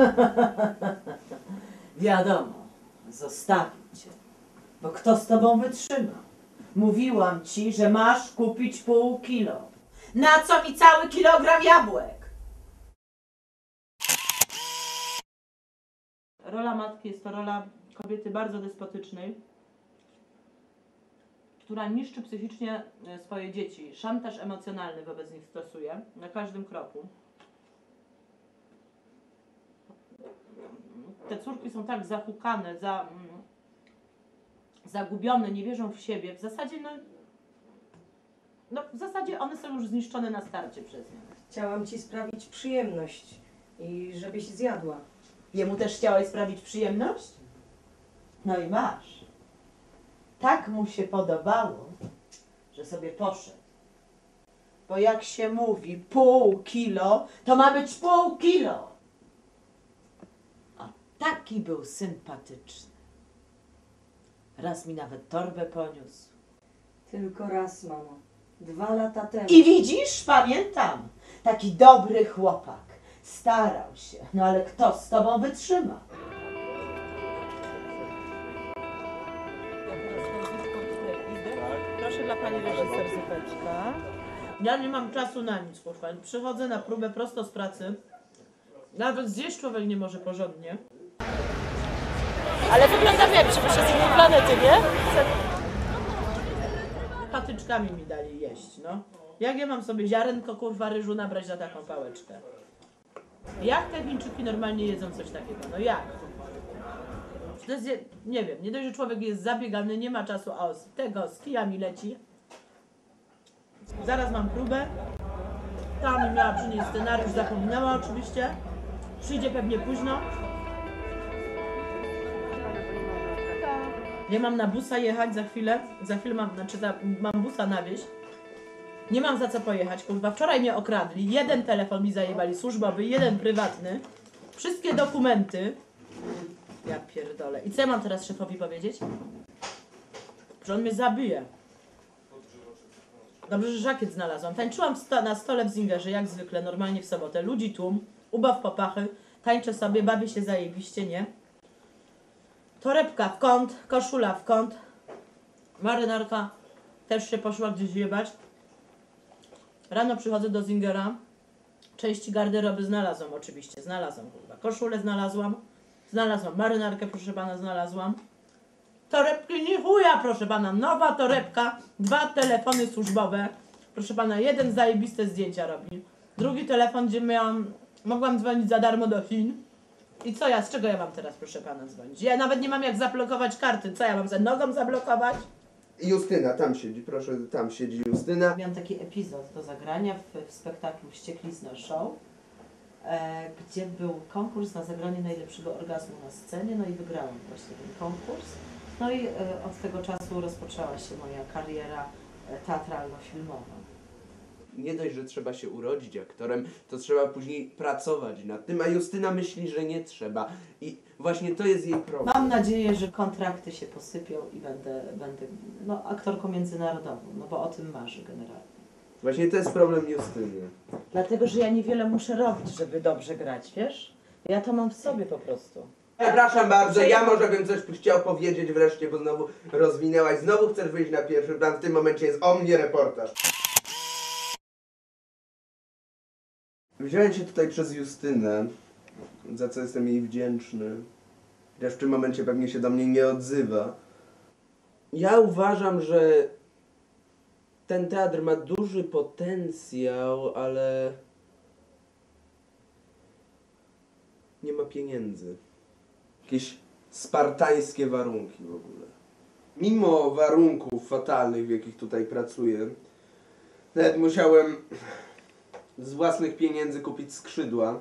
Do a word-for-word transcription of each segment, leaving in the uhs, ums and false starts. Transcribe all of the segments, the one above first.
Wiadomo, zostawił cię, bo kto z tobą wytrzyma? Mówiłam ci, że masz kupić pół kilo. Na co mi cały kilogram jabłek? Rola matki jest to rola kobiety bardzo despotycznej, która niszczy psychicznie swoje dzieci. Szantaż emocjonalny wobec nich stosuje na każdym kroku. Te córki są tak zahukane, za, zagubione, nie wierzą w siebie. W zasadzie, no, no, w zasadzie one są już zniszczone na starcie przez nią. Chciałam ci sprawić przyjemność i żebyś zjadła. Jemu też chciałeś sprawić przyjemność? No i masz. Tak mu się podobało, że sobie poszedł. Bo jak się mówi pół kilo, to ma być pół kilo. A taki był sympatyczny. Raz mi nawet torbę poniósł. Tylko raz, mamo. Dwa lata temu. I widzisz, pamiętam, taki dobry chłopak. Starał się, no ale kto z tobą wytrzyma? Proszę dla pani reżyser zupeczka. Ja nie mam czasu na nic, kurwa. Przychodzę na próbę prosto z pracy. Nawet zjeść człowiek nie może porządnie. Ale wyglądam jak przybysze z innej planety, nie? Patyczkami mi dali jeść, no. Jak ja mam sobie ziarenko, kurwa, ryżu nabrać na taką pałeczkę? Jak te Chińczyki normalnie jedzą coś takiego? No jak? To jest, nie wiem, nie dość, że człowiek jest zabiegany, nie ma czasu, a z tego z kijami leci. Zaraz mam próbę. Ta mi miała przynieść scenariusz, zapominała oczywiście. Przyjdzie pewnie późno. Nie mam na busa jechać za chwilę. Za chwilę mam, znaczy za, mam busa na wieś. Nie mam za co pojechać, kurwa. Wczoraj mnie okradli. Jeden telefon mi zajebali służbowy, jeden prywatny. Wszystkie dokumenty. Ja pierdolę. I co ja mam teraz szefowi powiedzieć? Że on mnie zabije. Dobrze, że żakiet znalazłam. Tańczyłam sto na stole w Zingerze, jak zwykle, normalnie w sobotę. Ludzi tłum, ubaw popachy. Tańczę sobie, bawię się zajebiście, nie? Torebka w kąt, koszula w kąt. Marynarka też się poszła gdzieś jebać. Rano przychodzę do Zingera. Części garderoby znalazłam oczywiście. Znalazłam, kurwa. Koszulę znalazłam. Znalazłam marynarkę, proszę pana, znalazłam. Torebki nie chuja, proszę pana. Nowa torebka. Dwa telefony służbowe. Proszę pana, jeden zajebiste zdjęcia robi. Drugi telefon, gdzie miałam... Mogłam dzwonić za darmo do Chin. I co ja, z czego ja mam teraz, proszę pana, dzwonić? Ja nawet nie mam jak zablokować karty. Co ja mam, za nogą zablokować? Justyna, tam siedzi, proszę, tam siedzi Justyna. Miałam taki epizod do zagrania w, w spektaklu Wścieklizna Show, e, gdzie był konkurs na zagranie najlepszego orgazmu na scenie, no i wygrałam właśnie ten konkurs. No i e, od tego czasu rozpoczęła się moja kariera e, teatralno-filmowa. Nie dość, że trzeba się urodzić aktorem, to trzeba później pracować nad tym, a Justyna myśli, że nie trzeba. I właśnie to jest jej problem. Mam nadzieję, że kontrakty się posypią i będę, będę no, aktorką międzynarodową, no bo o tym marzę generalnie. Właśnie to jest problem Justyny. Dlatego, że ja niewiele muszę robić, żeby dobrze grać, wiesz? Ja to mam w sobie po prostu. Przepraszam bardzo, ja może bym coś chciał powiedzieć wreszcie, bo znowu rozwinęłaś, znowu chcesz wyjść na pierwszy plan, w tym momencie jest o mnie reportaż. Wziąłem się tutaj przez Justynę, za co jestem jej wdzięczny. Chociaż w tym momencie pewnie się do mnie nie odzywa. Ja uważam, że ten teatr ma duży potencjał, ale nie ma pieniędzy. Jakieś spartańskie warunki w ogóle. Mimo warunków fatalnych, w jakich tutaj pracuję, nawet musiałem z własnych pieniędzy kupić skrzydła.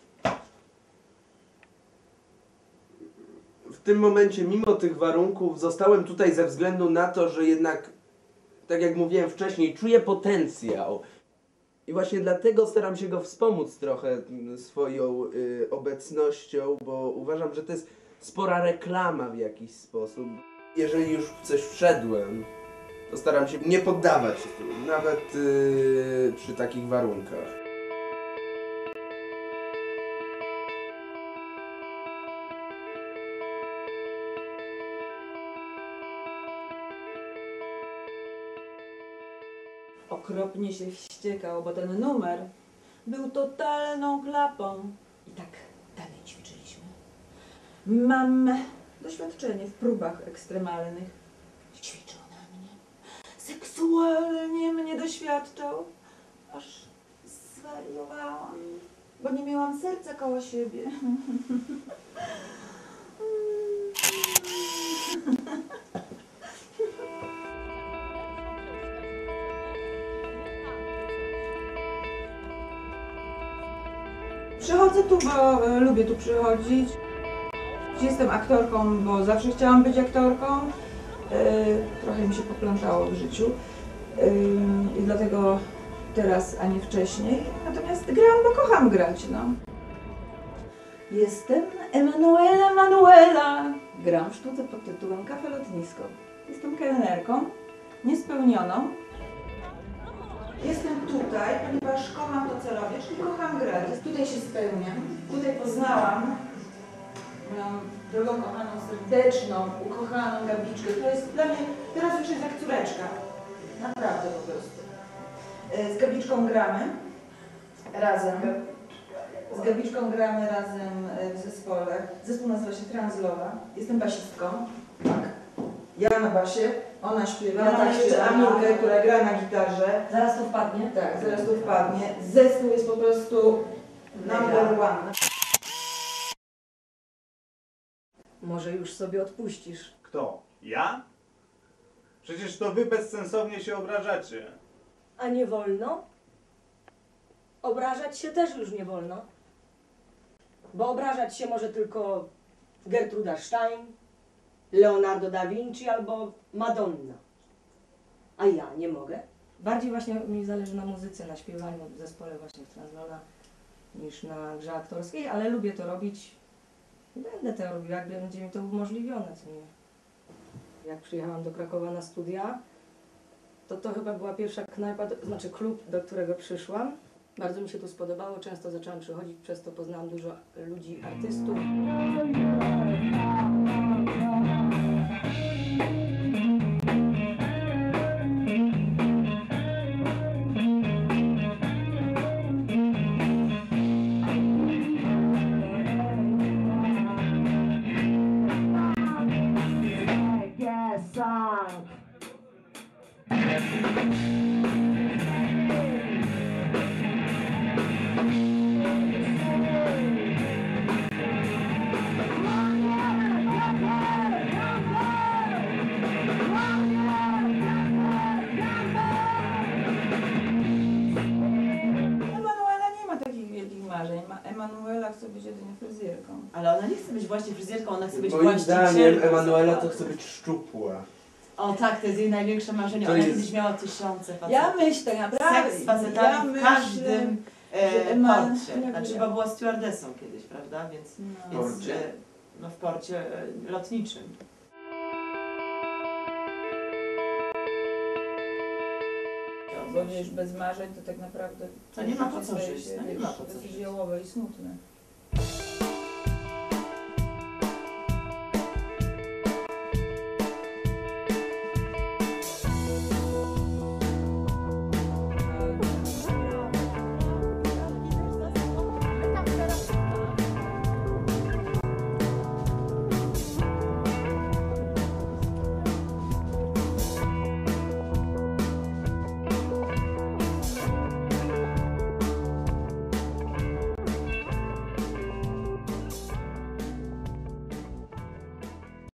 W tym momencie, mimo tych warunków, zostałem tutaj ze względu na to, że jednak, tak jak mówiłem wcześniej, czuję potencjał. I właśnie dlatego staram się go wspomóc trochę swoją y, obecnością, bo uważam, że to jest spora reklama w jakiś sposób. Jeżeli już w coś wszedłem, to staram się nie poddawać się tu, nawet yy, przy takich warunkach. okropnie się wściekał, bo ten numer był totalną klapą. I tak dalej ćwiczyliśmy. Mam doświadczenie w próbach ekstremalnych. Ćwiczył na mnie. Seksualnie mnie doświadczał. Aż zwariowałam, bo nie miałam serca koło siebie. Przychodzę tu, bo e, lubię tu przychodzić. Jestem aktorką, bo zawsze chciałam być aktorką. E, trochę mi się poplątało w życiu. E, I dlatego teraz, a nie wcześniej. Natomiast gram, bo kocham grać, no. Jestem Emanuela Manuela. Gram w sztuce pod tytułem Kafe Lotnisko. Jestem kelnerką, niespełnioną. Jestem tutaj, ponieważ kocham to, co robię, czyli kocham grać. Tutaj się spełniam. Tutaj poznałam moją drogą kochaną, serdeczną, ukochaną Gabiczkę. To jest dla mnie, teraz już jest jak córeczka. Naprawdę po prostu. Z Gabiczką gramy razem. Z Gabiczką gramy razem w zespole. Zespół nazywa się Translowa. Jestem basistką. Tak. Ja na basie, ona śpiewa. Ja mam jeszcze Aminkę, która gra na gitarze. Zaraz to wpadnie. Tak, zaraz tu wpadnie. Zespół jest po prostu number one. Może już sobie odpuścisz. Kto? Ja? Przecież to wy bezsensownie się obrażacie. A nie wolno? Obrażać się też już nie wolno. Bo obrażać się może tylko Gertruda Stein, Leonardo da Vinci albo Madonna. A ja nie mogę. Bardziej właśnie mi zależy na muzyce, na śpiewaniu w zespole właśnie w Translola niż na grze aktorskiej, ale lubię to robić. Będę to robiła, jak będzie mi to umożliwione, co nie. Jak przyjechałam do Krakowa na studia, to to chyba była pierwsza knajpa, to znaczy klub, do którego przyszłam. Bardzo mi się tu spodobało, często zaczęłam przychodzić, przez to poznałam dużo ludzi, artystów. Emanuela nie ma takich wielkich marzeń. Ma Emanuela chce być jedynie fryzjerką. Ale ona nie chce być właśnie fryzjerką, ona chce być Moim właścicielką. zdaniem Emanuela to chce być szczupła. O tak, to jest jej największe marzenie. To Ona jest- kiedyś miała tysiące facetów. Ja myślę naprawdę. Seks z facetami ja w myślę, każdym e, że Eman- porcie. nie Znaczy wiem. chyba była stewardessą kiedyś, prawda? Więc, No. więc Porcie? e, no w porcie e, lotniczym. Bo wiesz, bez marzeń to tak naprawdę... To nie ma po co staje żyć, się, no nie wiesz, ma po co dosyć żyć. jałowe i smutne.